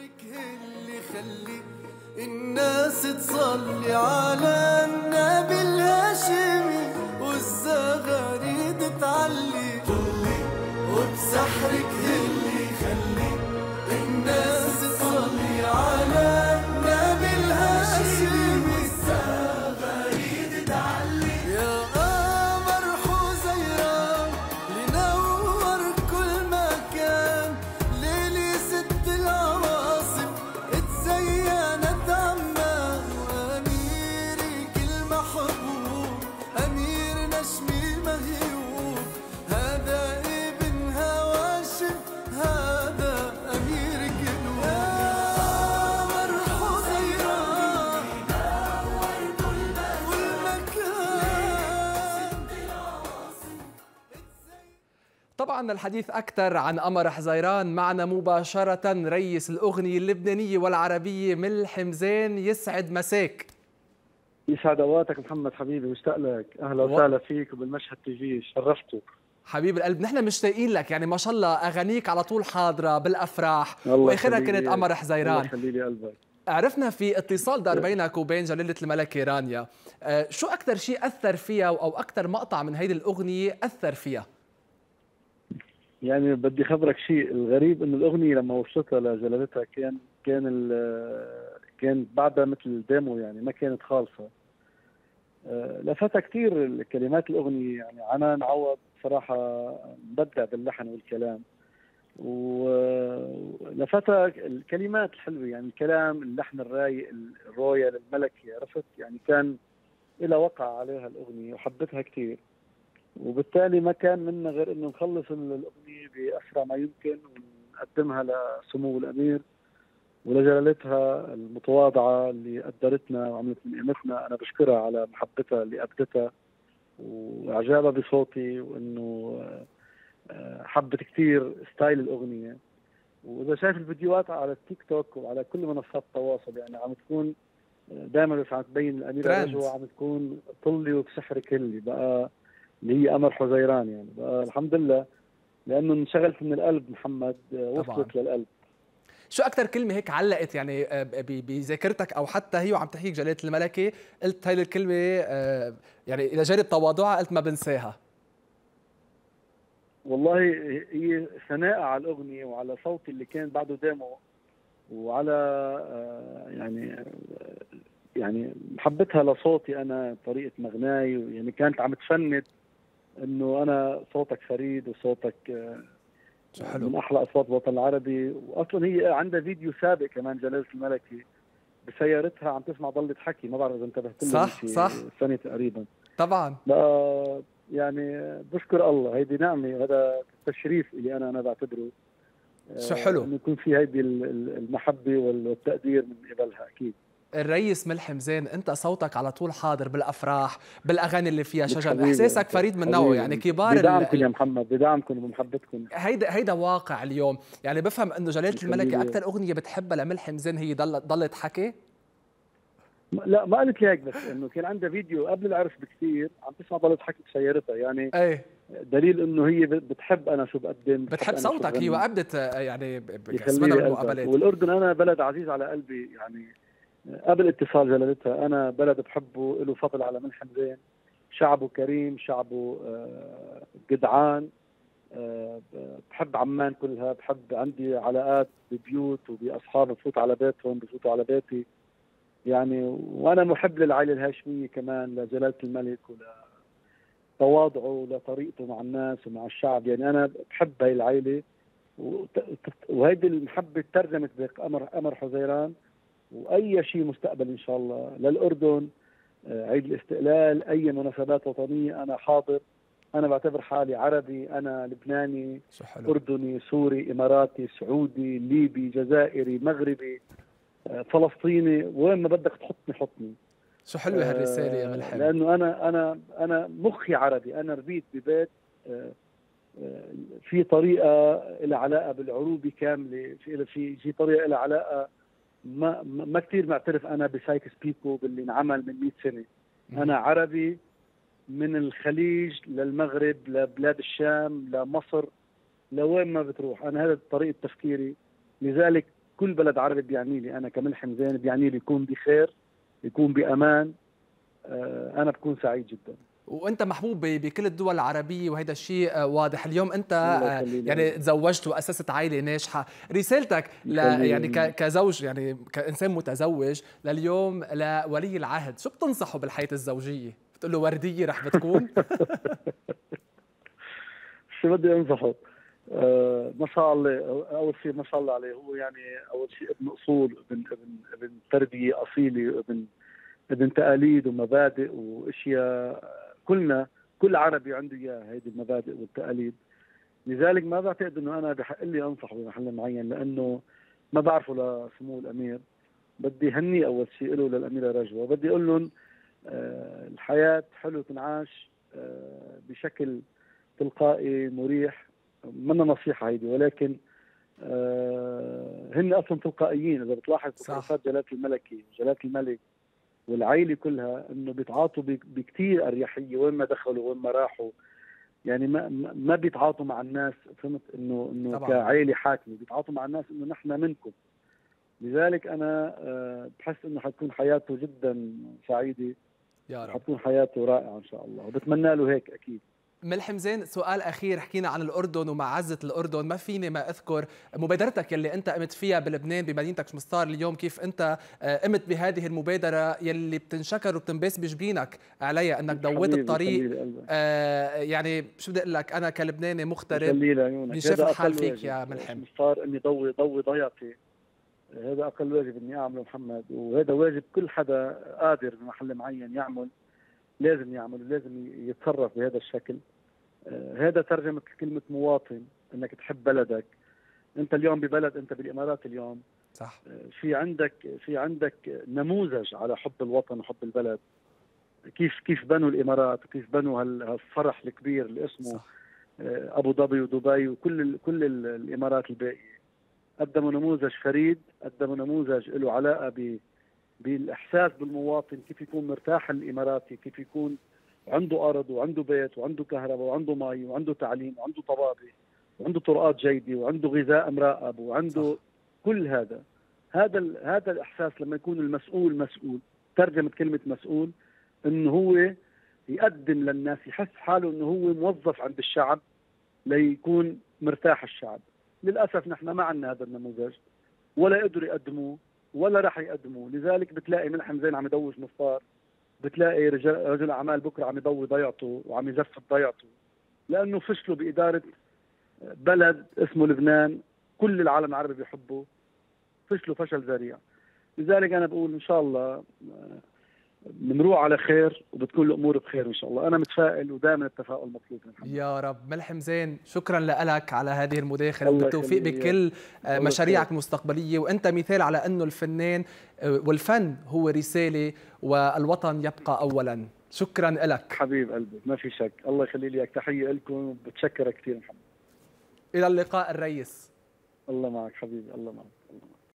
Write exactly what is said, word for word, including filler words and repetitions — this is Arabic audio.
سحرك اللي خلي الناس تصلي على النبي الهاشمي والزغاريد تعلي طلي، وبسحرك اللي خلي الناس تصلي على النبي الهاشمي والزغاريد تعلي. يا قمر حزيران لنور كل مكان، ليلي ست العواصم اتزينت عمان، واميرك المحبوب امير نشمي مهيوب، هذا ابن هواشم هذا اميرك الوان. يا قمر حزيران لنور كل مكان. طبعا الحديث أكثر عن قمر حزيران معنا مباشرة رئيس الأغنية اللبنانية والعربية ملحم حمزان. يسعد مساك. يسعد اوقاتك محمد حبيبي، مشتاق لك. اهلا و... وسهلا فيك وبالمشهد تي في، شرفتوا حبيب القلب. نحن مشتاقين لك، يعني ما شاء الله أغانيك على طول حاضرة بالأفراح، الله وآخرها يخلي كانت لي قمر الله حزيران. يخلي لي قلبك. عرفنا في اتصال دار بينك وبين جليلة الملكة رانيا، أه شو أكثر شيء أثر فيها أو أكثر مقطع من هيدي الأغنية أثر فيها؟ يعني بدي خبرك شيء الغريب، انه الاغنيه لما وصلتها لجلالتها كان كان ال كان بعدها مثل ديمو، يعني ما كانت خالصه. أه لفتها كثير كلمات الاغنيه، يعني عنان عوض صراحه مبدع باللحن والكلام، ولفتها الكلمات الحلوه، يعني الكلام اللحن الرايق الرويال الملكي، عرفت يعني كان إلى وقع عليها الأغنية وحبتها كثير، وبالتالي ما كان منا غير إنه نخلص الأغنية بأسرع ما يمكن ونقدمها لسمو الأمير ولجلالتها المتواضعة اللي قدرتنا وعملت من قيمتنا. أنا بشكرها على محبتها اللي أبدتها وإعجابها بصوتي، وإنه حبت كثير ستايل الأغنية. وإذا شايف الفيديوهات على التيك توك وعلى كل منصات التواصل، يعني عم تكون دائما بس عم تبين الأميرة رجوة عم تكون طلي وبسحرك اللي بقى اللي هي قمر حزيران، يعني بقى الحمد لله لأنه انشغلت من القلب محمد، وصلت طبعاً للقلب. شو أكثر كلمة هيك علقت يعني بذاكرتك أو حتى هي وعم تحكيك جلالة الملكة قلت هاي الكلمة يعني إلى جانب تواضعها قلت ما بنساها؟ والله هي ثناء على الأغنية وعلى صوتي اللي كان بعده ديمو، وعلى يعني يعني محبتها لصوتي أنا، طريقة مغناي، يعني كانت عم تفند إنه أنا صوتك فريد وصوتك حلو من أحلى أصوات الوطن العربي. وأصلا هي عندها فيديو سابق كمان جلالة الملكة بسيارتها عم تسمع ضلة حكي، ما بعرف إذا انتبهت له، صح صح سنة تقريبا طبعا. يعني بشكر الله، هيدي نعمة، هذا تشريف اللي أنا أنا بعتبره. شو حلو إنه يكون في هيدي المحبة والتقدير من قبلها. أكيد الرئيس ملحم حمزان، انت صوتك على طول حاضر بالافراح بالاغاني اللي فيها شجن، احساسك فريد من نوعه، يعني كبار بدعمكم يا محمد، بدعمكم وبمحبتكم. هيدا هيدا واقع اليوم. يعني بفهم انه جلالة الملكة اكثر اغنيه بتحبها لملحم حمزان هي ضلت ضلت حكي. لا ما قالت لي هيك، بس انه كان عندها فيديو قبل العرس بكثير عم تسمع ضلت حكي بسيارتها، يعني ايه دليل انه هي بتحب انا شو بقدم، بتحب صوتك هي، وابدت يعني بكسبنا بالمقابلات. والاردن انا بلد عزيز على قلبي، يعني قبل اتصال جلالتها انا بلد بحبه، له فضل على ملحم حمزان، شعبه كريم، شعبه جدعان، بحب عمان كلها، بحب عندي علاقات ببيوت وباصحاب بفوت على بيتهم بفوتوا على بيتي، يعني وانا محب للعائله الهاشميه كمان، لجلاله الملك ولتواضعه ولطريقته مع الناس ومع الشعب، يعني انا بحب هاي العائله، وهيدي المحبه ترجمت بقمر قمر حزيران. واي شيء مستقبل ان شاء الله للاردن، عيد الاستقلال، اي مناسبات وطنيه انا حاضر. انا بعتبر حالي عربي، انا لبناني، اردني، سوري، اماراتي، سعودي، ليبي، جزائري، مغربي، فلسطيني، وين ما بدك تحطني حطني. شو حلوه هالرساله يا ملحم، لانه انا انا انا مخي عربي، انا ربيت ببيت في طريقه لها علاقه بالعروبه كامله، في في في طريقه لها علاقه، ما ما كثير معترف انا بسايكس بيكو باللي انعمل من مئة سنه. انا عربي من الخليج للمغرب لبلاد الشام لمصر، لوين ما بتروح، انا هذا طريقه تفكيري. لذلك كل بلد عربي بيعني لي انا كملحم زين، بيعني لي يكون بخير، يكون بامان، انا بكون سعيد جدا. وانت محبوب بكل الدول العربيه وهذا الشيء واضح. اليوم انت يعني تزوجت واسست عائله ناجحه، رسالتك ل يعني كزوج يعني كانسان متزوج لليوم لولي العهد شو بتنصحه بالحياه الزوجيه؟ بتقول له ورديه رح بتكون؟ شو بدي انصحه؟ آه ما شاء الله، اول شيء ما شاء الله عليه، هو يعني اول شيء ابن اصول، ابن ابن ابن تربيه اصيله، ابن ابن تقاليد ومبادئ واشياء كلنا كل عربي عنده اياها هيدي المبادئ والتقاليد. لذلك ما بعتقد انه انا بحق لي انصح بمحل معين، لانه ما بعرفه لسمو الامير. بدي هني اول شيء له للاميره رجوه، بدي اقول لهم آه الحياه حلو تنعاش آه بشكل تلقائي مريح. منا نصيحه هيدي، ولكن آه هن اصلا تلقائيين. اذا بتلاحظ تصرفات جلاله الملكي وجلاله الملك والعائله كلها انه بيتعاطوا بكثير اريحيه وين ما دخلوا وين ما راحوا. يعني ما ما بيتعاطوا مع الناس، فهمت، انه انه كعائله حاكمه، بيتعاطوا مع الناس انه نحن منكم. لذلك انا بحس انه حتكون حياته جدا سعيده يا رب، حتكون حياته رائعه ان شاء الله، وبتمنى له هيك اكيد. ملحم زين، سؤال اخير، حكينا عن الاردن ومعزه الاردن، ما فيني ما اذكر مبادرتك يلي انت قمت فيها بلبنان بمدينتك شمستار اليوم، كيف انت قمت بهذه المبادره يلي بتنشكر وبتنباس بجبينك عليها، انك دويت الطريق. آه يعني شو بدي اقول لك، انا كلبناني مغترب بنشوف الحال فيك يا ملحم. شمستار اني ضوي ضوي ضيعتي، هذا اقل واجب اني اعمله محمد، وهذا واجب كل حدا قادر بمحل معين يعمل، لازم يعمل، لازم يتصرف بهذا الشكل. آه هذا ترجمة كلمة مواطن، انك تحب بلدك. انت اليوم ببلد، انت بالامارات اليوم، صح. آه في عندك في عندك نموذج على حب الوطن وحب البلد. كيف كيف بنوا الامارات، وكيف بنوا هالفرح الكبير اللي اسمه آه ابو ظبي ودبي وكل ال كل ال الامارات الباقية. قدموا نموذج فريد، قدموا نموذج له علاقة ب بالاحساس بالمواطن، كيف يكون مرتاح الاماراتي، كيف يكون عنده ارض وعنده بيت وعنده كهرباء وعنده مي وعنده تعليم وعنده طوابع وعنده طرقات جيده وعنده غذاء مراقب وعنده صح. كل هذا هذا هذا الاحساس لما يكون المسؤول مسؤول. ترجمه كلمه مسؤول انه هو يقدم للناس، يحس حاله انه هو موظف عند الشعب ليكون مرتاح الشعب. للاسف نحن ما عندنا هذا النموذج، ولا قدروا يقدموه ولا راح يقدموه. لذلك بتلاقي ملحم زين عم يدوج مصفار، بتلاقي رجل, رجل اعمال بكره عم يضوي ضيعته وعم يزفت ضيعته، لانه فشلوا باداره بلد اسمه لبنان كل العالم العربي بيحبه، فشلوا فشل ذريع. لذلك انا بقول ان شاء الله بنروح على خير وبتكون الامور بخير ان شاء الله. انا متفائل ودائما التفاؤل مطلوب. يا رب. ملحم زين، شكرا لك على هذه المداخله، وبالتوفيق بكل مشاريعك المستقبليه، وانت مثال على انه الفنان والفن هو رساله والوطن يبقى اولا. شكرا لك حبيب قلبي، ما في شك. الله يخلي لي اياك، تحيه لكم وبتشكرك كثير محمد. الى اللقاء الريس. الله معك حبيبي، الله معك.